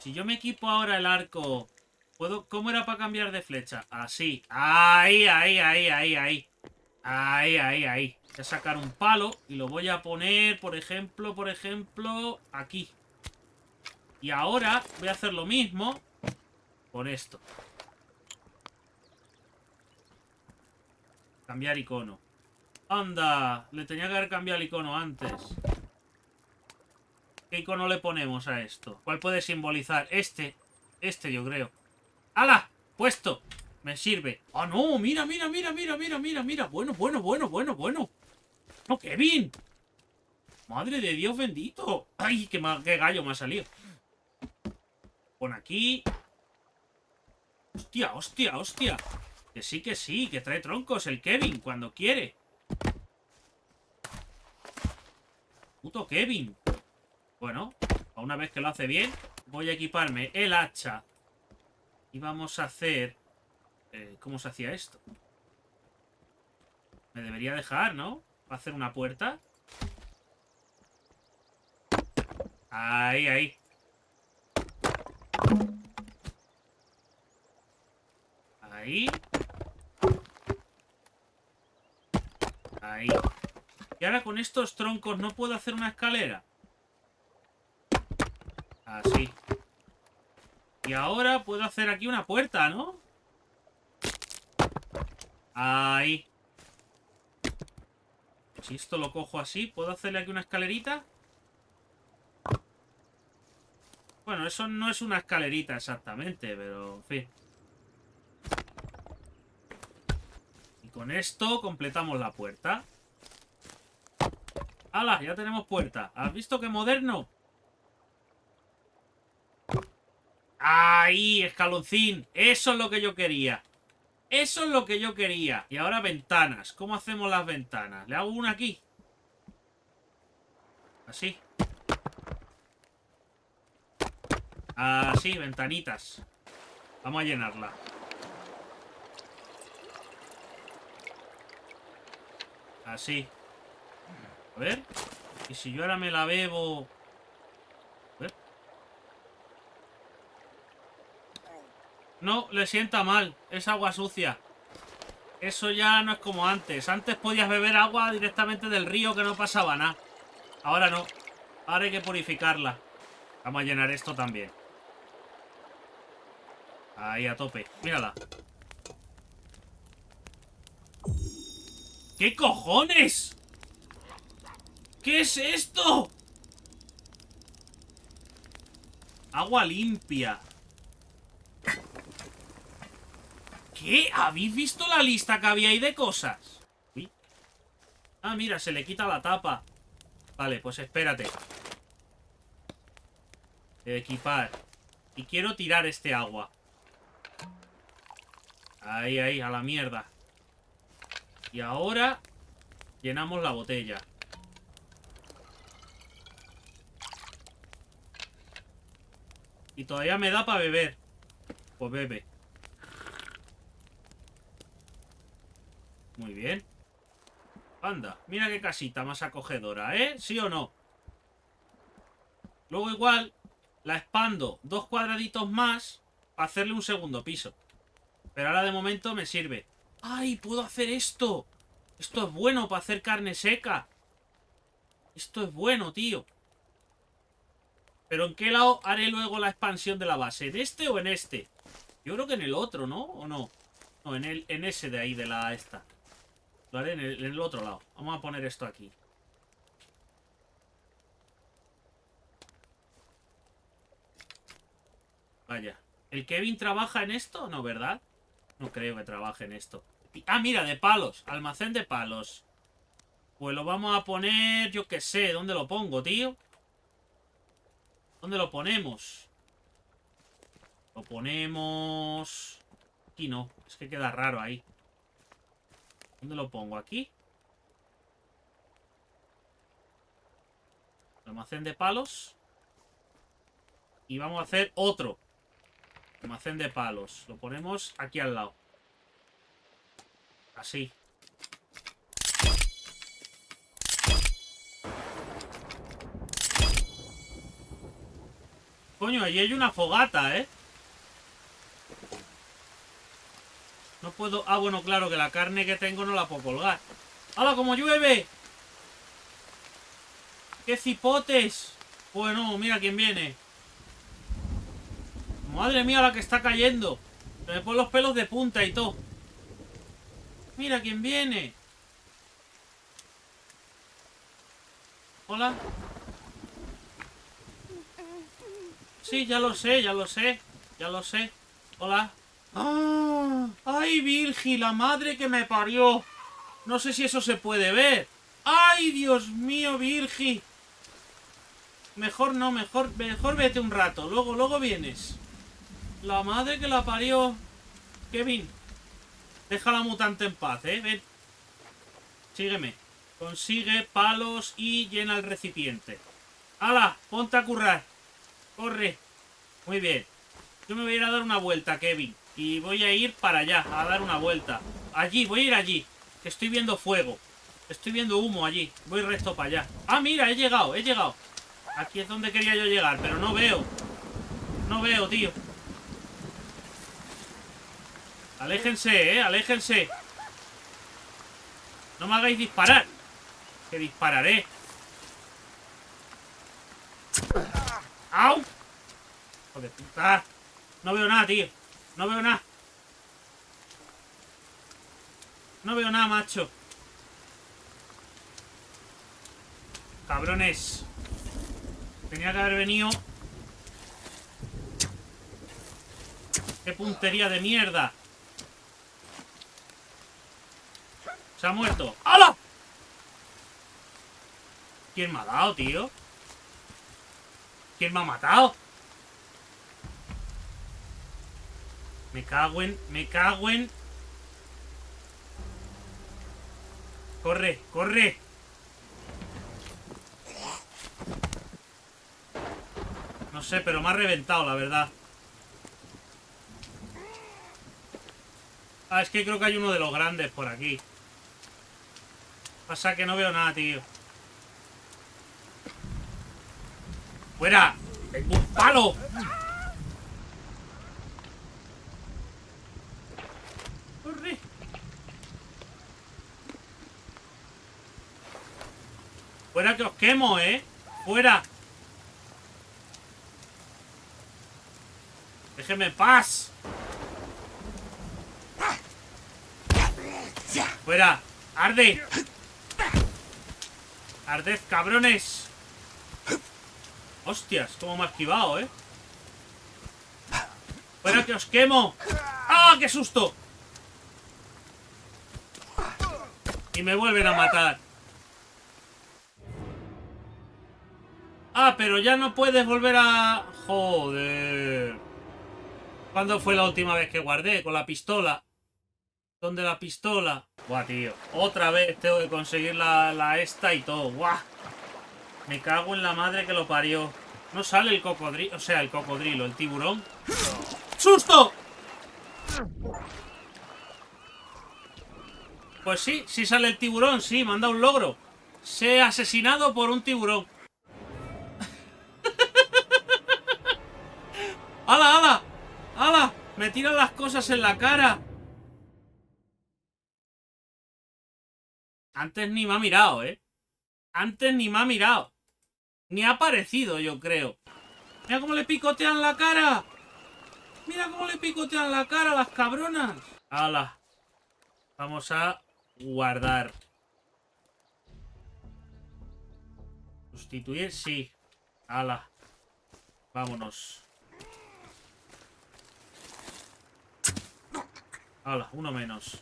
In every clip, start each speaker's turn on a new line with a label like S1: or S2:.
S1: Si yo me equipo ahora el arco, ¿puedo? ¿Cómo era para cambiar de flecha? Así. Ahí, ahí, ahí, ahí, ahí. Ahí, ahí, ahí. Voy a sacar un palo y lo voy a poner, por ejemplo, aquí. Y ahora voy a hacer lo mismo con esto. Cambiar icono. ¡Anda! Le tenía que haber cambiado el icono antes. ¿Qué icono le ponemos a esto? ¿Cuál puede simbolizar? Este yo creo. ¡Hala! Puesto. Me sirve. ¡Ah, no! Mira, mira, mira, mira, mira, mira, mira. Bueno, bueno, bueno, bueno, bueno. ¡No, Kevin! ¡Madre de Dios bendito! ¡Ay, qué gallo me ha salido! Pon aquí. ¡Hostia, hostia, hostia! Que sí, que trae troncos el Kevin cuando quiere. Puto Kevin. Bueno, a una vez que lo hace bien, voy a equiparme el hacha. Y vamos a hacer... ¿cómo se hacía esto? Me debería dejar, ¿no? ¿Va a hacer una puerta? Ahí, ahí. Ahí. Ahí. Y ahora con estos troncos no puedo hacer una escalera. Así. Y ahora puedo hacer aquí una puerta, ¿no? Ahí. Si esto lo cojo así, ¿puedo hacerle aquí una escalerita? Bueno, eso no es una escalerita exactamente, pero en fin. Y con esto completamos la puerta. ¡Hala! Ya tenemos puerta. ¿Has visto qué moderno? ¡Ahí! Escaloncín. Eso es lo que yo quería. Eso es lo que yo quería. Y ahora ventanas. ¿Cómo hacemos las ventanas? ¿Le hago una aquí? Así. Así, ventanitas. Vamos a llenarla. Así. A ver. Y si yo ahora me la bebo... A ver. No, le sienta mal. Es agua sucia. Eso ya no es como antes. Antes podías beber agua directamente del río que no pasaba nada. Ahora no. Ahora hay que purificarla. Vamos a llenar esto también. Ahí a tope. Mírala. ¿Qué cojones? ¿Qué es esto? Agua limpia. ¿Qué? ¿Habéis visto la lista que había ahí de cosas? Uy. Ah, mira, se le quita la tapa. Vale, pues espérate. Equipar. Y quiero tirar este agua. Ahí, ahí, a la mierda. Y ahora llenamos la botella. Y todavía me da para beber. Pues bebe. Muy bien. Anda, mira qué casita más acogedora, ¿eh? ¿Sí o no? Luego igual la expando 2 cuadraditos más para hacerle un segundo piso. Pero ahora de momento me sirve. ¡Ay! ¡Puedo hacer esto! Esto es bueno para hacer carne seca. Esto es bueno, tío. ¿Pero en qué lado haré luego la expansión de la base? ¿En este o en este? Yo creo que en el otro, ¿no? ¿O no? No, en ese de ahí, de la esta. Lo haré en el otro lado. Vamos a poner esto aquí. Vaya. ¿El Kevin trabaja en esto? No, ¿verdad? No creo que trabaje en esto. Ah, mira, de palos. Almacén de palos. Pues lo vamos a poner, yo qué sé. ¿Dónde lo pongo, tío? ¿Dónde lo ponemos? Lo ponemos... Aquí no. Es que queda raro ahí. ¿Dónde lo pongo? ¿Aquí? Almacén de palos. Y vamos a hacer otro almacén de palos. Lo ponemos aquí al lado. Así. Coño, allí hay una fogata, ¿eh? No puedo... Ah, bueno, claro, que la carne que tengo no la puedo colgar. ¡Hala, como llueve! ¡Qué cipotes! Bueno, mira quién viene. Madre mía, la que está cayendo. Se me ponen los pelos de punta y todo. Mira quién viene. Hola. Sí, ya lo sé, ya lo sé. Ya lo sé. Hola. ¡Ah! ¡Ay, Virgi! La madre que me parió. No sé si eso se puede ver. ¡Ay, Dios mío, Virgi! Mejor no, mejor vete un rato. Luego vienes. La madre que la parió. Kevin. Deja a la mutante en paz, ¿eh? Ven. Sígueme. Consigue palos y llena el recipiente. ¡Hala! Ponte a currar. Corre. Muy bien. Yo me voy a ir a dar una vuelta, Kevin. Y voy a ir para allá, a dar una vuelta. Allí, voy a ir allí. Que estoy viendo fuego. Estoy viendo humo allí. Voy recto para allá. Ah, mira, he llegado, he llegado. Aquí es donde quería yo llegar, pero no veo. No veo, tío. Aléjense, aléjense. No me hagáis disparar. Que dispararé. ¡Au! Joder, puta. No veo nada, tío. No veo nada. No veo nada, macho. Cabrones. Tenía que haber venido. ¡Qué puntería de mierda! Se ha muerto. ¡Hala! ¿Quién me ha dado, tío? ¿Quién me ha matado? Me cago en... Me cago en... ¡Corre! ¡Corre! No sé, pero me ha reventado, la verdad. Ah, es que creo que hay uno de los grandes por aquí. Pasa que no veo nada, tío. ¡Fuera! ¡Tengo un palo! ¡Corre! ¡Fuera que os quemo, eh! ¡Fuera! ¡Déjeme en paz! ¡Fuera! ¡Arde! ¡Arded, cabrones! ¡Hostias! Cómo me ha esquivado, ¿eh? ¡Fuera que os quemo! ¡Ah, qué susto! Y me vuelven a matar. Ah, pero ya no puedes volver a... Joder. ¿Cuándo fue la última vez que guardé? Con la pistola. ¿Dónde la pistola? Buah, tío. Otra vez tengo que conseguir la esta y todo. Buah. Me cago en la madre que lo parió. No sale el cocodrilo. O sea, el cocodrilo, el tiburón. ¡Susto! Pues sí, sí sale el tiburón. Sí, me han dado un logro. Sé asesinado por un tiburón. ¡Hala, hala! ¡Hala! Me tiran las cosas en la cara. Antes ni me ha mirado, ¿eh? Antes ni me ha mirado. Ni ha aparecido, yo creo. Mira cómo le picotean la cara. Mira cómo le picotean la cara a las cabronas. ¡Hala! Vamos a guardar. Sustituir, sí. ¡Hala! Vámonos. ¡Hala! Uno menos.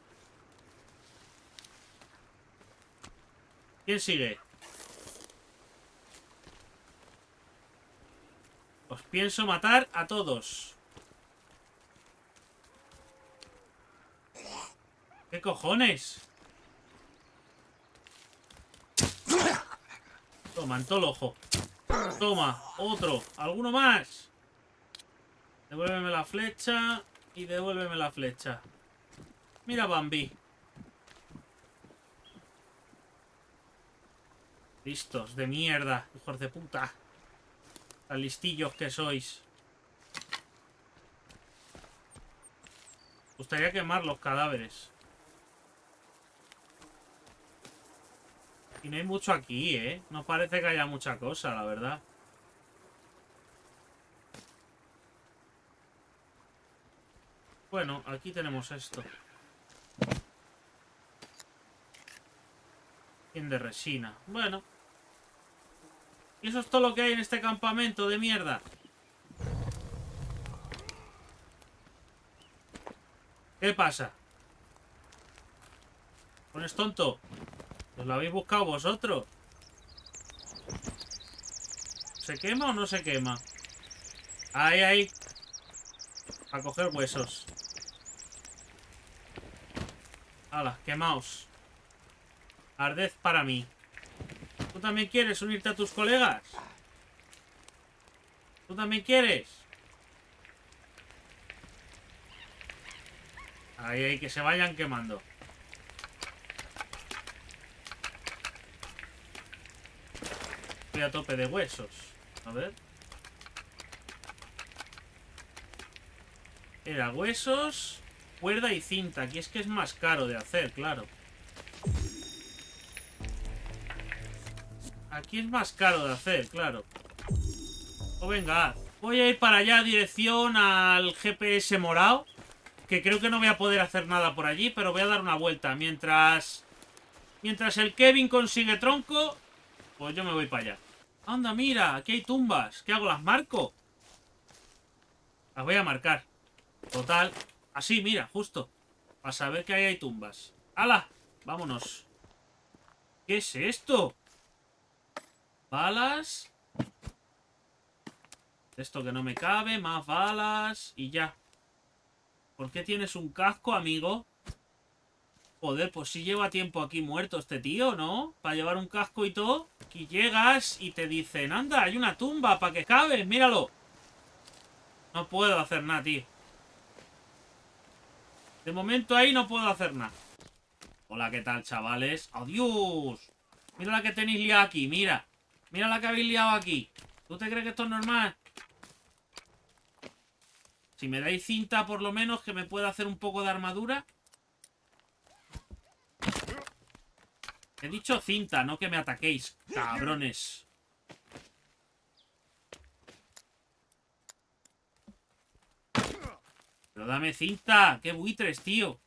S1: ¿Quién sigue? Os pienso matar a todos. ¿Qué cojones? Toma, en todo el ojo. Toma, otro. ¿Alguno más? Devuélveme la flecha. Y devuélveme la flecha. Mira, Bambi. Listos, de mierda, hijos de puta. Tan listillos que sois. Gustaría quemar los cadáveres. Y no hay mucho aquí, ¿eh? No parece que haya mucha cosa, la verdad. Bueno, aquí tenemos esto. Bien de resina. Bueno. Y eso es todo lo que hay en este campamento de mierda. ¿Qué pasa? ¿Pones tonto? ¿Os lo habéis buscado vosotros? ¿Se quema o no se quema? Ahí, ahí. A coger huesos. Hala, quemaos. Ardez para mí. ¿Tú también quieres unirte a tus colegas? ¿Tú también quieres? Ahí, ahí, que se vayan quemando. Estoy a tope de huesos. A ver. Era huesos, cuerda y cinta. Aquí es que es más caro de hacer, claro. Aquí es más caro de hacer, claro. O venga, voy a ir para allá, dirección al GPS morado. Que creo que no voy a poder hacer nada por allí, pero voy a dar una vuelta. Mientras el Kevin consigue tronco, pues yo me voy para allá. Anda, mira, aquí hay tumbas. ¿Qué hago? ¿Las marco? Las voy a marcar. Total. Así, mira, justo. Para saber que ahí hay tumbas. ¡Hala! Vámonos. ¿Qué es esto? Balas. Esto que no me cabe. Más balas. Y ya. ¿Por qué tienes un casco, amigo? Joder, pues sí lleva tiempo aquí muerto este tío, ¿no? Para llevar un casco y todo. Aquí llegas y te dicen, anda, hay una tumba para que cabes, míralo. No puedo hacer nada, tío. De momento ahí no puedo hacer nada. Hola, ¿qué tal, chavales? ¡Adiós! Mira la que tenéis liada aquí, mira. Mira la que habéis liado aquí. ¿Tú te crees que esto es normal? Si me dais cinta, por lo menos, que me pueda hacer un poco de armadura. He dicho cinta, no que me ataquéis, cabrones. Pero dame cinta. ¡Qué buitres, tío!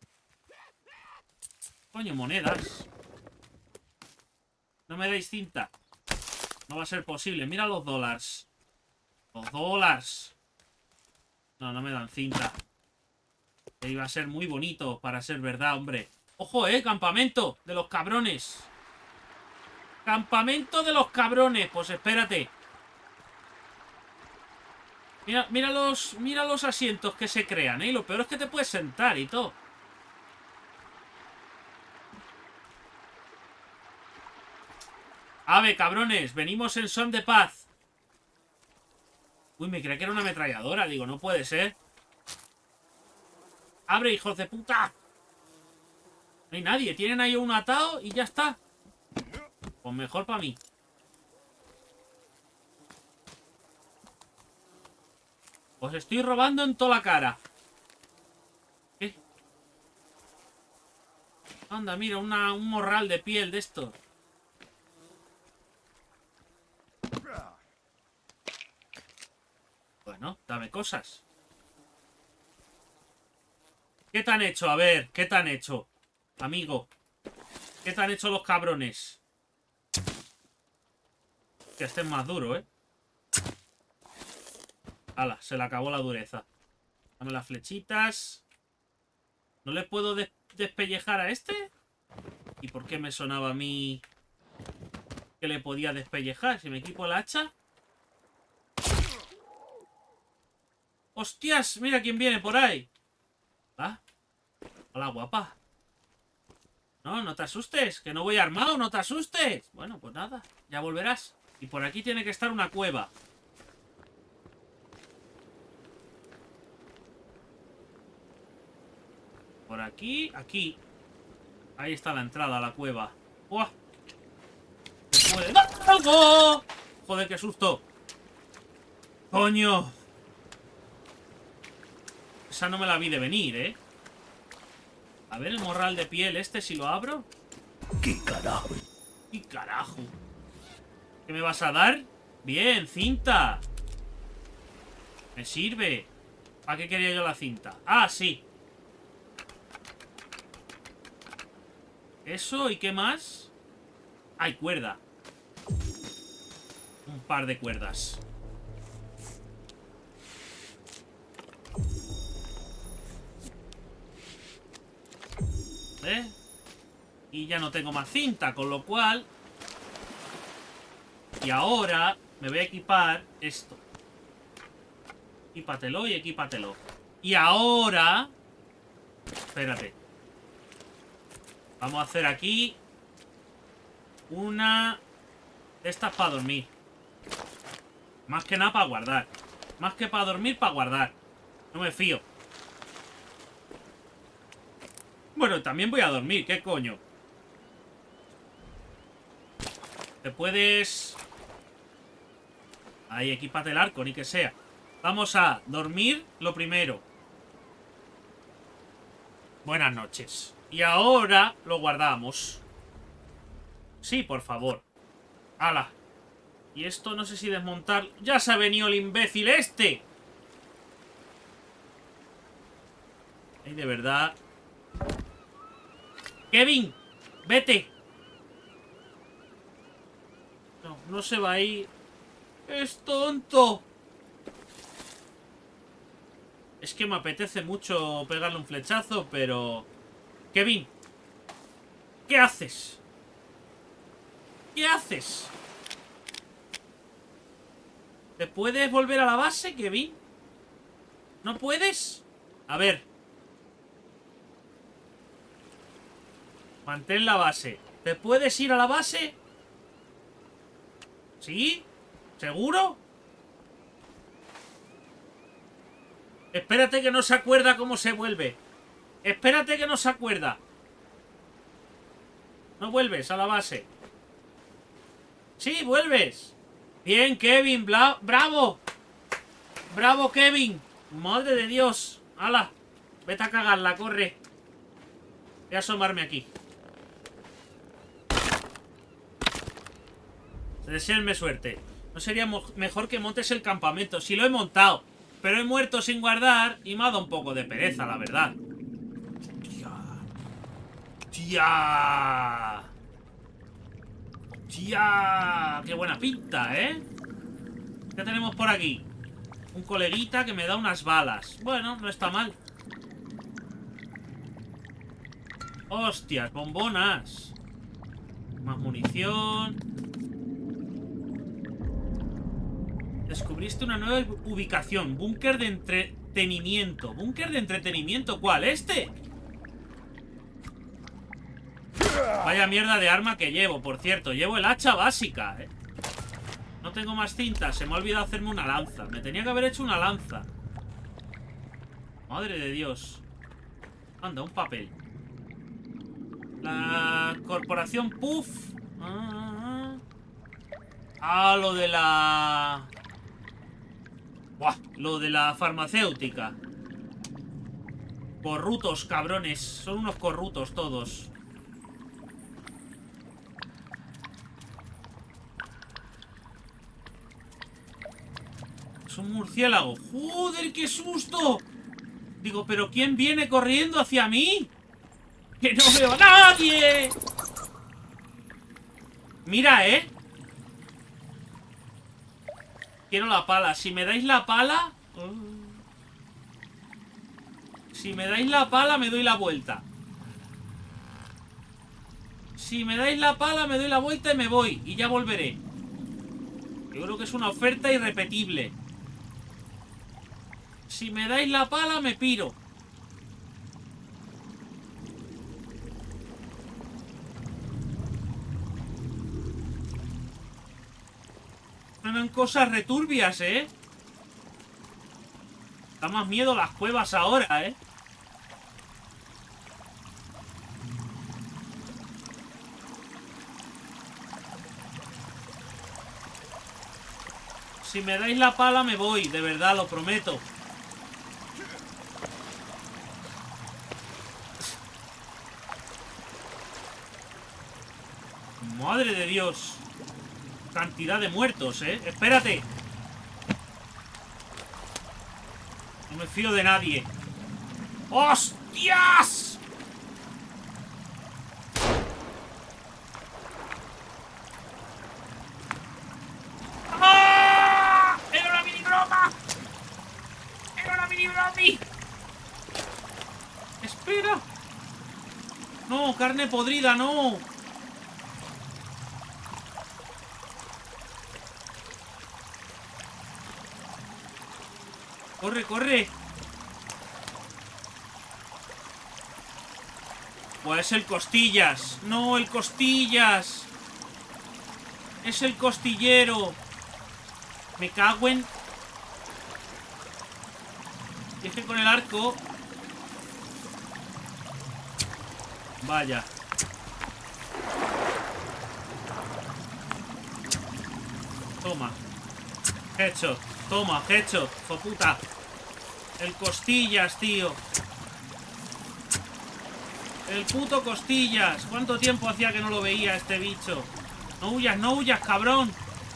S1: Coño, monedas. No me dais cinta. No va a ser posible. Mira los dólares. Los dólares. No, no me dan cinta. Que iba a ser muy bonito para ser verdad, hombre. ¡Ojo, campamento de los cabrones! ¡Campamento de los cabrones! Pues espérate. Mira los asientos que se crean, ¿eh? Y lo peor es que te puedes sentar y todo. Ave, cabrones, venimos en son de paz. Uy, me creía que era una ametralladora. Digo, no puede ser. ¡Abre, hijos de puta! No hay nadie. Tienen ahí un atado y ya está. Pues mejor para mí. Os estoy robando en toda la cara. ¿Qué? Anda, mira, un morral de piel de esto. Bueno, dame cosas. ¿Qué te han hecho? A ver, ¿qué te han hecho? Amigo. ¿Qué te han hecho los cabrones? Que estén más duro, ¿eh? Hala, se le acabó la dureza. Dame las flechitas. ¿No le puedo despellejar a este? ¿Y por qué me sonaba a mí que le podía despellejar? Si me equipo el hacha. ¡Hostias! Mira quién viene por ahí. ¿Ah? Hola, guapa. No, no te asustes. Que no voy armado, no te asustes. Bueno, pues nada, ya volverás. Y por aquí tiene que estar una cueva. Por aquí, aquí. Ahí está la entrada a la cueva. ¡Buah! ¿Se puede? ¡No! ¡Algo! Joder, qué susto. ¡Coño! Esa no me la vi de venir, ¿eh? A ver el morral de piel este, si lo abro.
S2: ¿Qué carajo?
S1: ¿Qué carajo? ¿Qué me vas a dar? Bien, cinta. Me sirve. ¿Para qué quería yo la cinta? Ah, sí. Eso, ¿y qué más? Hay cuerda. Un par de cuerdas. ¿Eh? Y ya no tengo más cinta, con lo cual... Y ahora me voy a equipar esto. Equípatelo y equípatelo. Y ahora... Espérate. Vamos a hacer aquí... Una... de estas para dormir. Más que nada para guardar. Más que para dormir, para guardar. No me fío. Bueno, también voy a dormir, ¿qué coño? Te puedes... Ahí, equípate el arco, ni que sea. Vamos a dormir lo primero. Buenas noches. Y ahora lo guardamos. Sí, por favor. ¡Hala! Y esto no sé si desmontar... ¡Ya se ha venido el imbécil este! Ay, de verdad... ¡Kevin! ¡Vete! No, no se va a ir. ¡Es tonto! Es que me apetece mucho pegarle un flechazo, pero... ¡Kevin! ¿Qué haces? ¿Qué haces? ¿Te puedes volver a la base, Kevin? ¿No puedes? A ver. Mantén la base. ¿Te puedes ir a la base? ¿Sí? ¿Seguro? Espérate que no se acuerda cómo se vuelve. Espérate que no se acuerda. No vuelves a la base. Sí, vuelves. Bien, Kevin. ¡Bravo! ¡Bravo, Kevin! ¡Madre de Dios! ¡Hala! Vete a cagarla, corre. Voy a asomarme aquí. Deseenme suerte. ¿No sería mejor que montes el campamento? Sí, lo he montado, pero he muerto sin guardar y me ha dado un poco de pereza, la verdad. ¡Tía! ¡Tía! ¡Tía! ¡Qué buena pinta, ¿eh? ¿Qué tenemos por aquí? Un coleguita que me da unas balas. Bueno, no está mal. ¡Hostias! ¡Bombonas! Más munición. Descubriste una nueva ubicación. Búnker de entretenimiento. ¿Búnker de entretenimiento cuál? ¿Este? Vaya mierda de arma que llevo, por cierto. Llevo el hacha básica, ¿eh? No tengo más cinta. Se me ha olvidado hacerme una lanza. Me tenía que haber hecho una lanza. Madre de Dios. Anda, un papel. La corporación Puff. Ah, lo de la... Buah, lo de la farmacéutica. Corruptos, cabrones. Son unos corruptos todos. Es un murciélago. ¡Joder, qué susto! Digo, ¿pero quién viene corriendo hacia mí? ¡Que no veo a nadie! Mira, ¿eh? Quiero la pala. Si me dais la pala... Si me dais la pala, me doy la vuelta. Si me dais la pala, me doy la vuelta y me voy. Y ya volveré. Yo creo que es una oferta irrepetible. Si me dais la pala, me piro. Eran cosas returbias, ¿eh? Da más miedo las cuevas ahora, ¿eh? Si me dais la pala me voy, de verdad, lo prometo. Madre de Dios. Cantidad de muertos, ¿eh? Espérate. No me fío de nadie. ¡Hostias! ¡Ah! ¡Era una mini broma! ¡Era una mini bromi! ¡Espera! ¡No! ¡Carne podrida! ¡No! ¡Corre, corre! Pues es el costillas. ¡No, el costillas! ¡Es el costillero! Me cago en... Y es que con el arco... Vaya. Toma. Headshot. Toma, headshot. ¡Joputa! El costillas, tío. El puto costillas. ¿Cuánto tiempo hacía que no lo veía este bicho? No huyas, cabrón.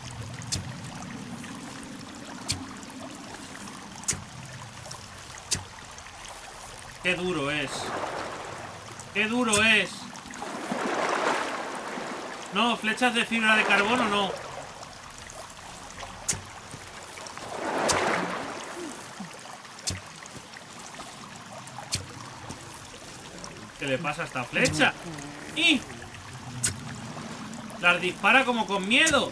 S1: Qué duro es. Qué duro es. No, flechas de fibra de carbono no. ¿Qué le pasa a esta flecha? ¡Y! Las dispara como con miedo.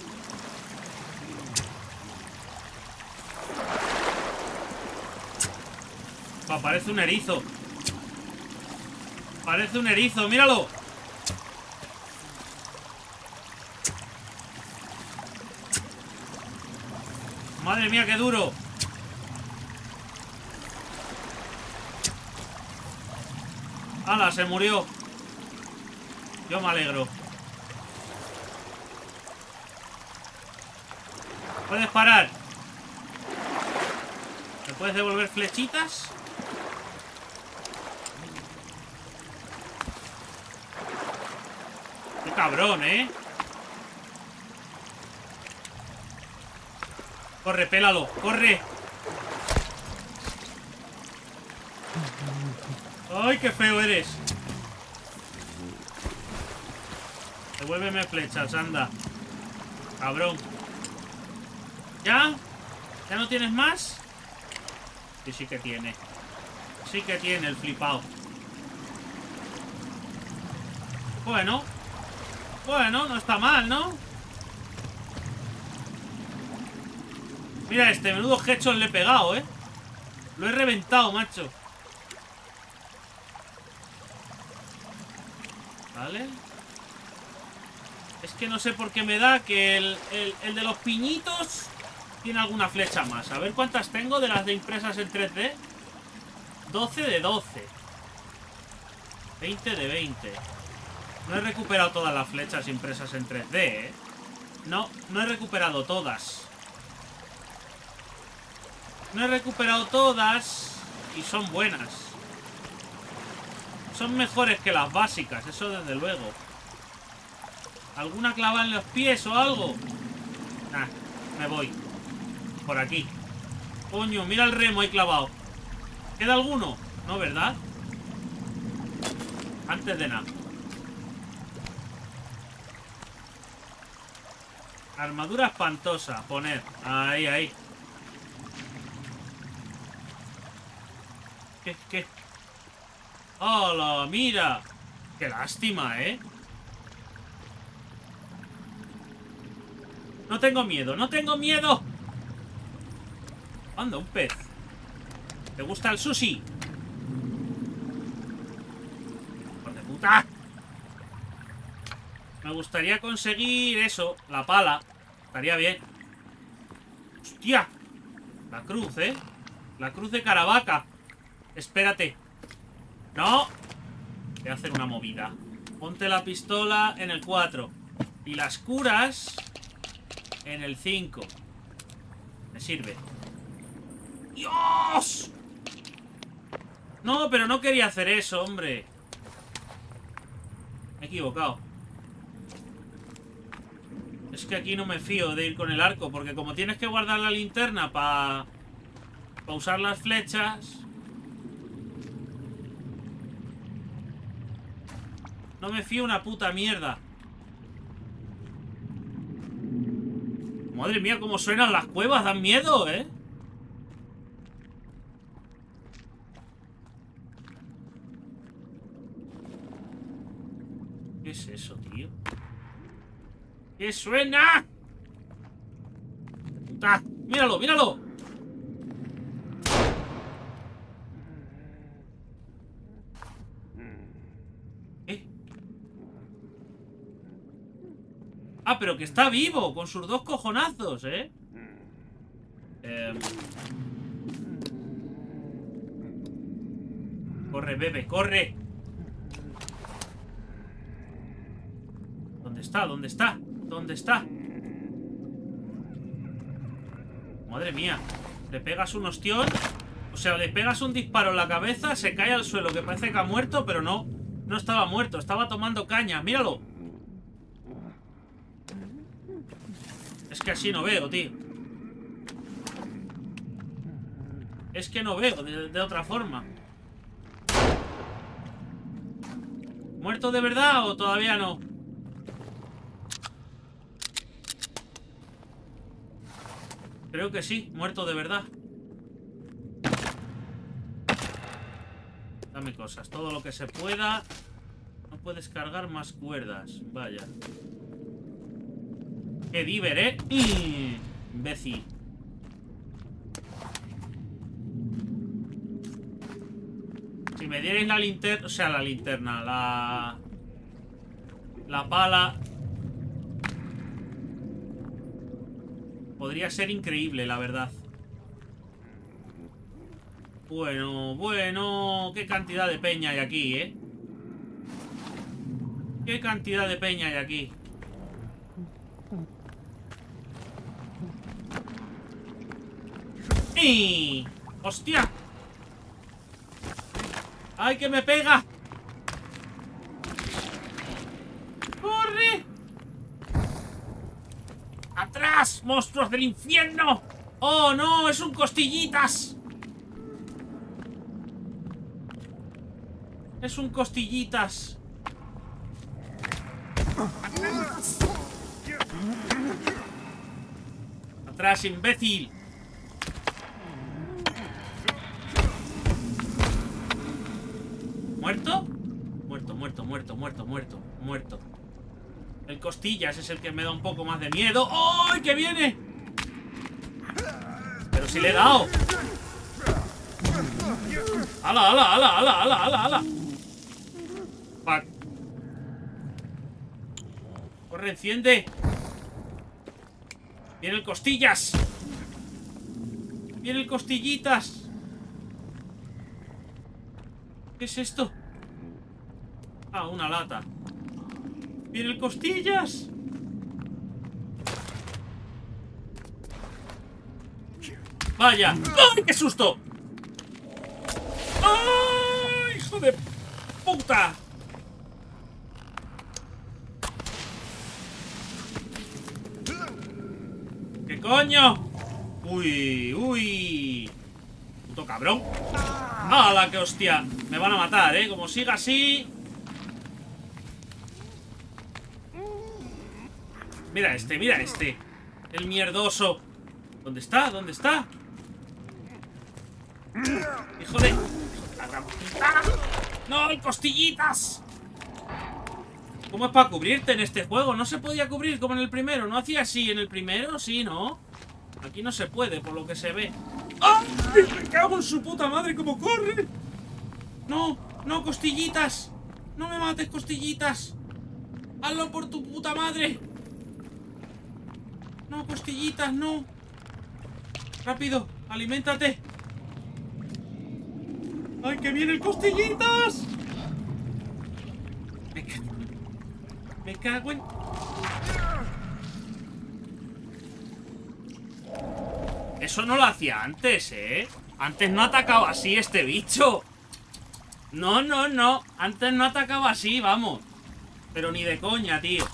S1: Parece un erizo. Parece un erizo, míralo. Madre mía, qué duro. ¡Hala! Se murió. Yo me alegro. ¿Puedes parar? ¿Me puedes devolver flechitas? ¡Qué cabrón, eh! Corre, pélalo, corre. ¡Ay, qué feo eres! Devuélveme flechas, anda. Cabrón. ¿Ya? ¿Ya no tienes más? Sí, sí que tiene. Sí que tiene el flipado. Bueno. Bueno, no está mal, ¿no? Mira este, menudo headshot le he pegado, ¿eh? Lo he reventado, macho. Vale. Es que no sé por qué me da que el de los piñitos tiene alguna flecha más. A ver cuántas tengo de las de impresas en 3D. 12 de 12. 20 de 20. No he recuperado todas las flechas impresas en 3D, ¿eh? No, no he recuperado todas. No he recuperado todas. Y son buenas. Son mejores que las básicas, eso desde luego. ¿Alguna clava en los pies o algo? Nah, me voy. Por aquí. Coño, mira el remo ahí clavado. ¿Queda alguno? No, ¿verdad? Antes de nada. Armadura espantosa. Poner. Ahí, ahí. ¿Qué? ¡Hola! ¡Mira! ¡Qué lástima, eh! No tengo miedo, no tengo miedo. Anda, un pez. ¿Te gusta el sushi? ¡Hijo de puta! Me gustaría conseguir eso, la pala. Estaría bien. ¡Hostia! La cruz, ¿eh? La cruz de Caravaca. Espérate. ¡No! Voy a hacer una movida. Ponte la pistola en el 4. Y las curas en el 5. Me sirve. ¡Dios! No, pero no quería hacer eso, hombre. Me he equivocado. Es que aquí no me fío de ir con el arco, porque como tienes que guardar la linterna para usar las flechas, no me fío una puta mierda. Madre mía, cómo suenan las cuevas, dan miedo, ¿eh? ¿Qué es eso, tío? ¿Qué suena? ¡Ah! ¡Míralo, míralo! ¿Eh? Ah, pero que está vivo, con sus 2 cojonazos, ¿eh? Corre, bebé, corre. ¿Dónde está? ¿Dónde está? ¿Dónde está? Madre mía. Le pegas un ostión. O sea, le pegas un disparo en la cabeza, se cae al suelo, que parece que ha muerto, pero no. No estaba muerto, estaba tomando caña. ¡Míralo! Es que así no veo, tío. Es que no veo de otra forma. ¿Muerto de verdad o todavía no? Creo que sí, muerto de verdad. Dame cosas, todo lo que se pueda. No puedes cargar más cuerdas. Vaya. ¡Qué diver, eh! Imbécil. Si me dierais la linterna... O sea, la linterna, la pala... Podría ser increíble, la verdad. Bueno, bueno... Qué cantidad de peña hay aquí, ¿eh? Qué cantidad de peña hay aquí. ¡Y! ¡Hostia! ¡Ay, que me pega! ¡Corre! ¡Atrás! ¡Monstruos del infierno! ¡Oh, no! ¡Es un costillitas! ¡Es un costillitas! ¡Atrás, imbécil! ¿Muerto? Muerto, muerto, muerto, muerto, muerto, muerto. El costillas es el que me da un poco más de miedo. ¡Ay, que viene! Pero si le he dado. ¡Hala, hala, hala, hala, hala, hala, hala! Fuck. Corre, enciende. Viene el costillas. Viene el costillitas. ¿Qué es esto? Ah, una lata. ¡Viene el costillas! ¡Vaya! ¡Ay, qué susto! ¡Ay, hijo de puta! ¿Qué coño? ¡Uy, uy! ¡Puto cabrón! ¡Hala, qué hostia! Me van a matar, ¿eh? Como siga así... Mira este. El mierdoso. ¿Dónde está? ¿Dónde está? ¡Hijo de la gran puta! ¡No, el costillitas! ¿Cómo es para cubrirte en este juego? No se podía cubrir como en el primero. ¿No hacía así en el primero? Sí, ¿no? Aquí no se puede, por lo que se ve. ¡Ay! ¡Me cago en su puta madre! ¡Cómo corre! ¡No! ¡No, costillitas! ¡No me mates, costillitas! ¡Hazlo por tu puta madre! ¡No, costillitas, no! ¡Rápido! ¡Aliméntate! ¡Ay, que viene el costillitas! Me cago en... Eso no lo hacía antes, ¿eh? Antes no atacaba así este bicho. No, no, no. Antes no atacaba así, vamos. Pero ni de coña, tío.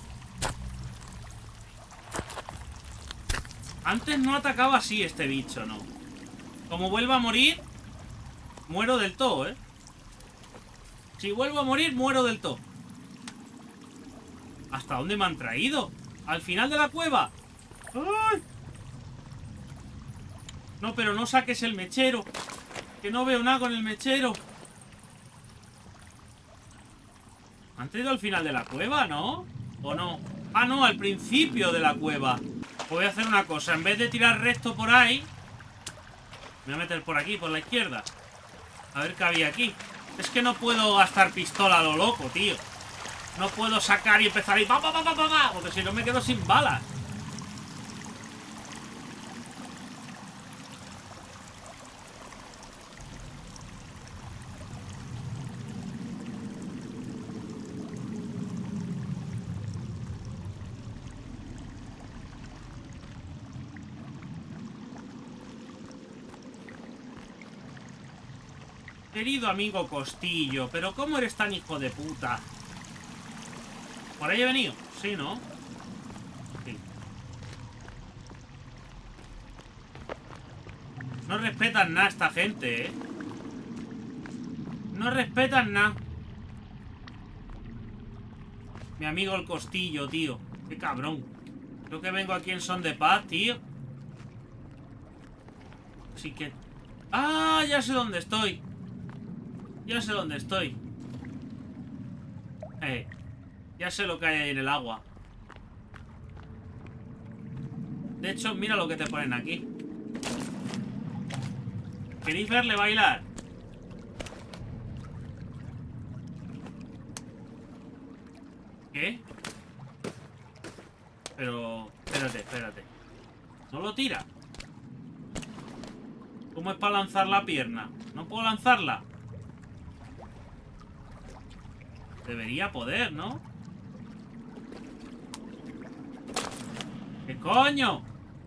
S1: Antes no atacaba así este bicho, no. Como vuelva a morir, muero del todo, ¿eh? Si vuelvo a morir, muero del todo. ¿Hasta dónde me han traído? ¿Al final de la cueva? ¡Ay! No, pero no saques el mechero. Que no veo nada con el mechero. ¿Han traído al final de la cueva, no? ¿O no? Ah, no, al principio de la cueva. Voy a hacer una cosa. En vez de tirar resto por ahí, me voy a meter por aquí, por la izquierda. A ver qué había aquí. Es que no puedo gastar pistola a lo loco, tío. No puedo sacar y empezar ahí, pa, pa, pa, pa, pa, pa, porque si no me quedo sin balas. Querido amigo Costillo, pero ¿cómo eres tan hijo de puta? ¿Por ahí he venido? Sí, ¿no? Sí. No respetan nada esta gente, ¿eh? No respetan nada. Mi amigo el Costillo, tío. Qué cabrón. Creo que vengo aquí en son de paz, tío. Así que... ¡Ah! Ya sé dónde estoy. Ya sé dónde estoy. Ya sé lo que hay ahí en el agua. De hecho, mira lo que te ponen aquí. ¿Queréis verle bailar? ¿Qué? Pero... Espérate. ¿No lo tira? ¿Cómo es para lanzar la pierna? ¿No puedo lanzarla? Debería poder, ¿no? ¿Qué coño?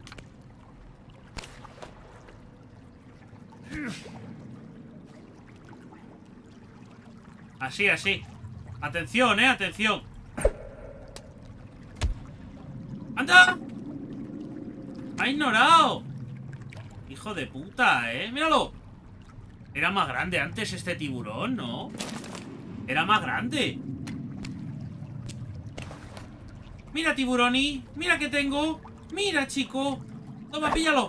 S1: Así, así. Atención, atención. ¡Anda! ¡Ha ignorado! Hijo de puta, ¡Míralo! Era más grande antes este tiburón, ¿no? Era más grande. Mira, tiburoni. Mira que tengo. Mira, chico. Toma, píllalo.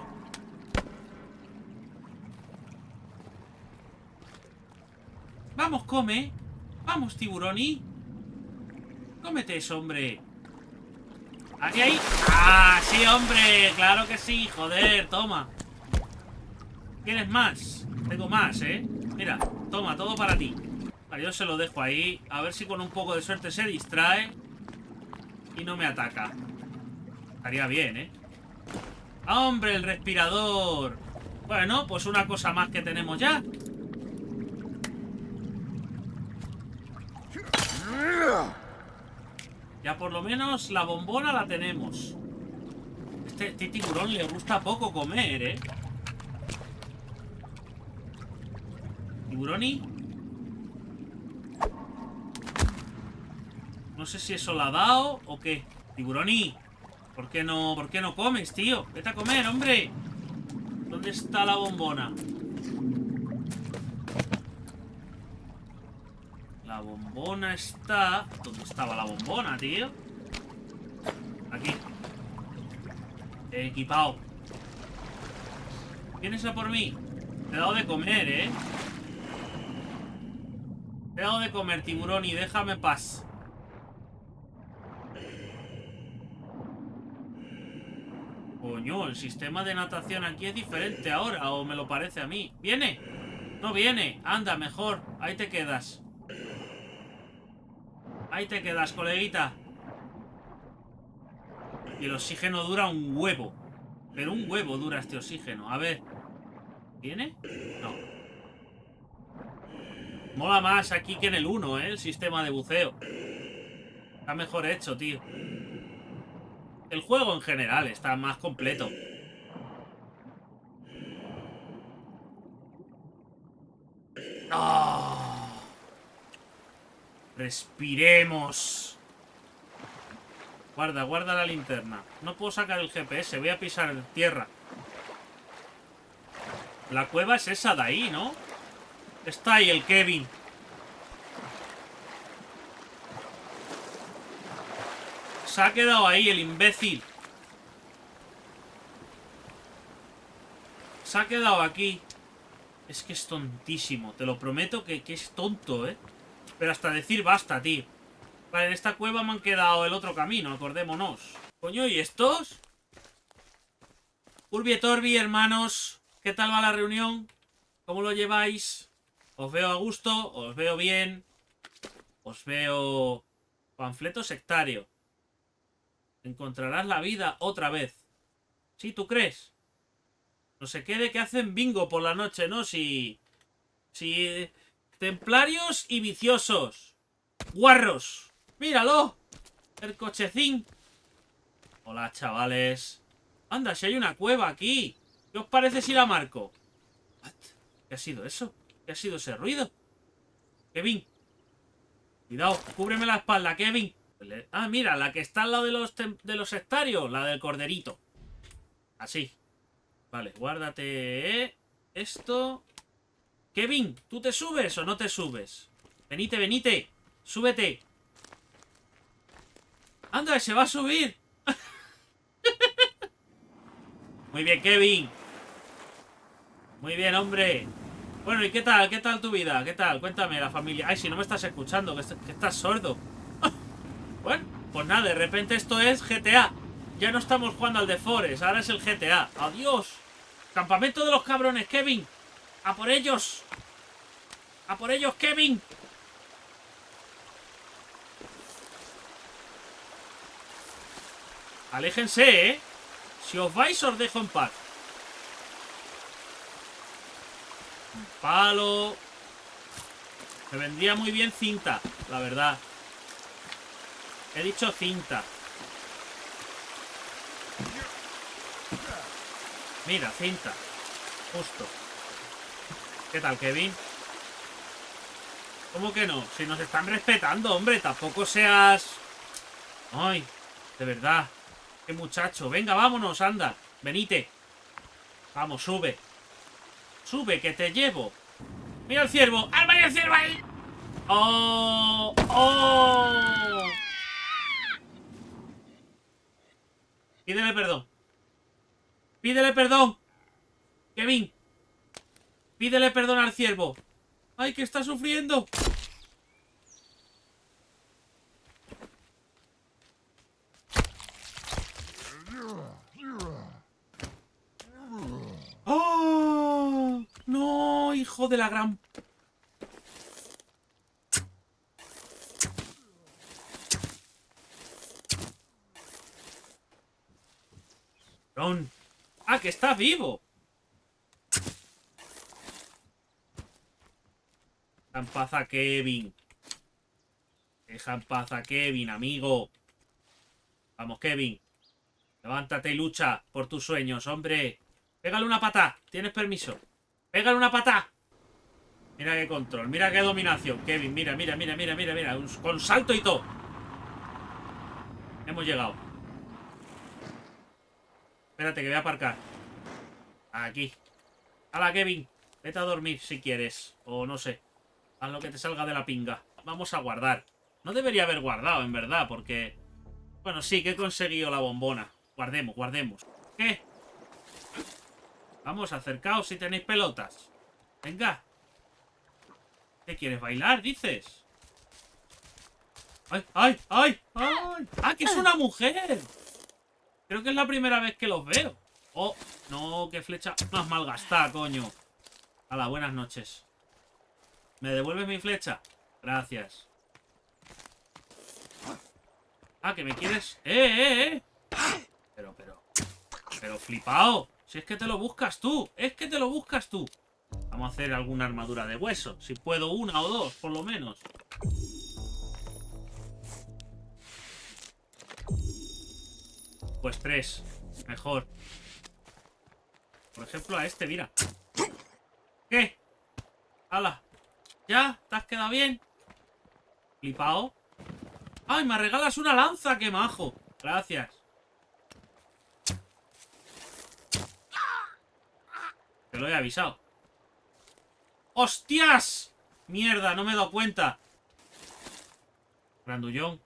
S1: Vamos, come. Vamos, tiburoni. Cómete eso, hombre. Aquí, ahí. ¡Ah, sí, hombre! Claro que sí, joder, toma. ¿Quieres más? Tengo más, Mira, toma, todo para ti. Vale, yo se lo dejo ahí. A ver si con un poco de suerte se distrae y no me ataca. Estaría bien, ¡Ah, hombre, el respirador! Bueno, pues una cosa más que tenemos ya. Ya por lo menos la bombona la tenemos. Este tiburón le gusta poco comer, ¿Tiburoni? No sé si eso la ha dado o qué. Tiburoni, ¿por qué no comes, tío? Vete a comer, hombre. ¿Dónde está la bombona? La bombona está... ¿Dónde estaba la bombona, tío? Aquí. Equipado. ¿Vienes a por mí? Te he dado de comer, Te he dado de comer, tiburón, y déjame paz. Coño, el sistema de natación aquí es diferente ahora, o me lo parece a mí. ¿Viene? No viene. Anda, mejor. Ahí te quedas. Ahí te quedas, coleguita. Y el oxígeno dura un huevo. Pero un huevo dura este oxígeno. A ver. ¿Viene? No. Mola más aquí que en el 1, el sistema de buceo. Está mejor hecho, tío. El juego en general está más completo. Respiremos. Guarda, guarda la linterna. No puedo sacar el GPS, voy a pisar tierra. La cueva es esa de ahí, ¿no? Está ahí el Kevin. Se ha quedado ahí el imbécil. Se ha quedado aquí. Es que es tontísimo. Te lo prometo que es tonto, ¿eh? Pero hasta decir basta, tío. Vale, en esta cueva me han quedado el otro camino, acordémonos. Coño, ¿y estos? Urbi et Orbi, hermanos. ¿Qué tal va la reunión? ¿Cómo lo lleváis? ¿Os veo a gusto? ¿Os veo bien? ¿Os veo... panfleto sectario? Encontrarás la vida otra vez. ¿Sí, tú crees? No se quede que hacen bingo por la noche, ¿no? Si... templarios y viciosos. Guarros. ¡Míralo! El cochecín. Hola, chavales. Anda, si hay una cueva aquí. ¿Qué os parece si la marco? ¿What? ¿Qué ha sido eso? ¿Qué ha sido ese ruido? Kevin. Cuidado, cúbreme la espalda, Kevin. Ah, mira, la que está al lado de los sectarios. La del corderito. Así. Vale, guárdate esto. Kevin, ¿tú te subes o no te subes? Venite, venite. Súbete. ¡Anda, se va a subir! Muy bien, Kevin. Muy bien, hombre. Bueno, ¿y qué tal? ¿Qué tal tu vida? ¿Qué tal? Cuéntame, la familia. Ay, si no me estás escuchando, que estás sordo. Bueno, pues nada, de repente esto es GTA. Ya no estamos jugando al The Forest, ahora es el GTA. ¡Adiós! Campamento de los cabrones, Kevin. ¡A por ellos! ¡A por ellos, Kevin! Aléjense, ¿eh? Si os vais, os dejo en paz. Un palo. Me vendría muy bien cinta, la verdad. He dicho cinta. Mira, cinta. Justo. ¿Qué tal, Kevin? ¿Cómo que no? Si nos están respetando, hombre. Tampoco seas... Ay, de verdad. Qué muchacho. Venga, vámonos, anda. Venite. Vamos, sube. Sube, que te llevo. Mira el ciervo. ¡Al el ciervo ahí! ¡Oh! ¡Oh! Pídele perdón. Pídele perdón. Kevin. Pídele perdón al ciervo. ¡Ay, que está sufriendo! ¡Oh! ¡No, hijo de la gran... Ron. ¡Ah, que está vivo! Deja en paz a Kevin. Deja en paz a Kevin, amigo. Vamos, Kevin. Levántate y lucha por tus sueños, hombre. Pégale una patá. ¿Tienes permiso? Pégale una patá. Mira qué control, mira qué dominación. Kevin, mira, mira, mira, mira, mira, mira. Con salto y todo. Hemos llegado. Espérate, que voy a aparcar. Aquí. Hala, Kevin. Vete a dormir si quieres. O no sé. Haz lo que te salga de la pinga. Vamos a guardar. No debería haber guardado, en verdad, porque... Bueno, sí, que he conseguido la bombona. Guardemos, guardemos. ¿Qué? Vamos, acercaos si tenéis pelotas. Venga. ¿Qué quieres, bailar, dices? ¡Ay, ay, ay, ay! ¡Ah, que es una mujer! Creo que es la primera vez que los veo. ¡Oh! No, qué flecha más malgastada, coño. Hala, buenas noches. ¿Me devuelves mi flecha? Gracias. Ah, que me quieres... Pero flipao. Si es que te lo buscas tú. Es que te lo buscas tú. Vamos a hacer alguna armadura de hueso. Si puedo una o dos, por lo menos. Pues 3. Mejor. Por ejemplo a este, mira. ¿Qué? ¡Hala! ¿Ya? ¿Te has quedado bien? Flipao. ¡Ay, me regalas una lanza! ¡Qué majo! Gracias. Te lo he avisado. ¡Hostias! Mierda, no me he dado cuenta. Grandullón.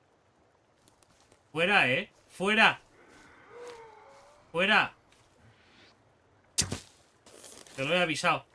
S1: Fuera, fuera. Fuera. Te lo he avisado.